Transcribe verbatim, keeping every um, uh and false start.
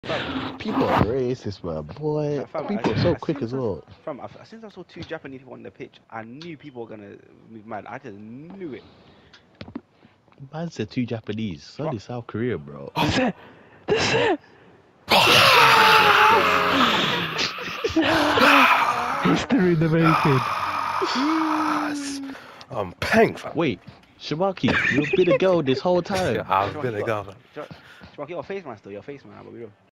Fam, People are racist, man. Boy, fam, people as, are so as quick soon as as I, s- well. fam, as, as soon as I saw two Japanese people on the pitch, I knew people were gonna move mad. I just knew it. Man said two Japanese. Son What? is South Korea, bro. That's it. That's it. Oh my god. History in the making. I'm paying, fam. Wait, Shabaki, you've been a girl this whole time. I've Shabaki, been you a got, girl, fam. Shabaki, your face man still, your face man, but we don't.